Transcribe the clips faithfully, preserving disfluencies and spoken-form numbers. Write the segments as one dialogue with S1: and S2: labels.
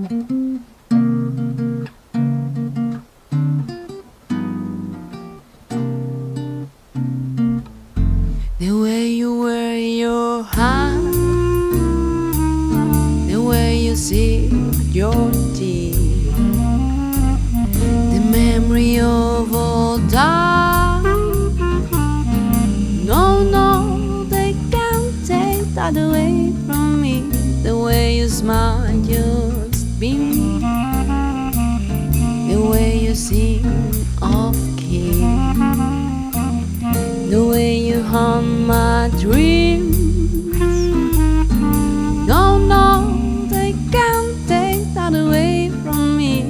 S1: The way you wear your hand, the way you sip your tea, the memory of all time. No, no, they can't take that away from me. The way you smile just beam, the way you sing off key, the way you haunt my dreams. No, no, they can't take that away from me.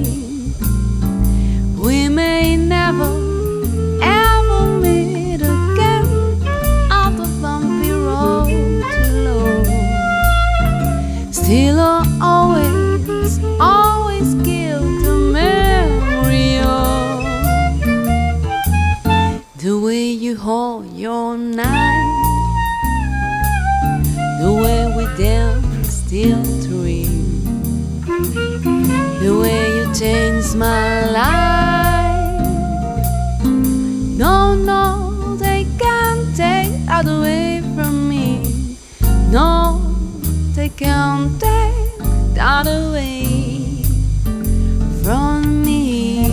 S1: We may never, ever meet again on the bumpy road to love. Still I'll always, always give the memory of the way you hold your knife, the way we dance till three, the way you changed my life. No, no, they can't take that away from me. No, they can't take that away from me.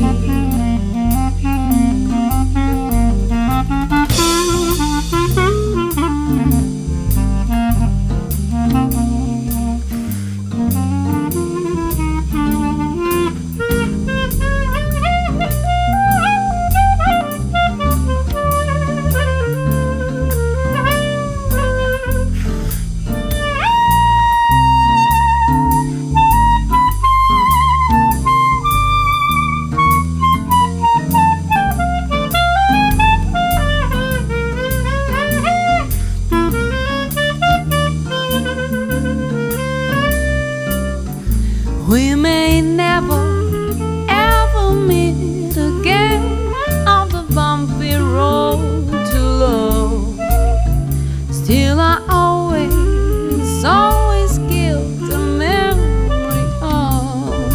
S1: We may never, ever meet again on the bumpy road to love. Still I always, always give the memory of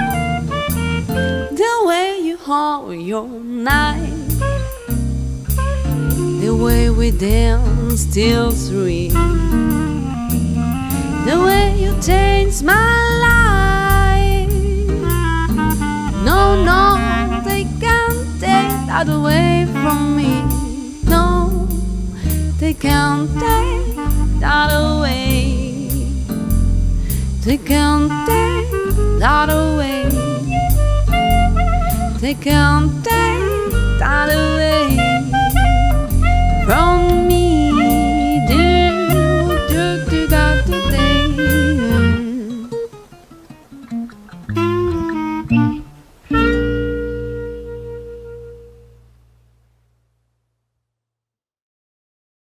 S1: the way you hold your knife, the way we dance till three, the way you changed my life. No, no, they can't take that away from me. No, they can't take that away. They can't take that away. They can't take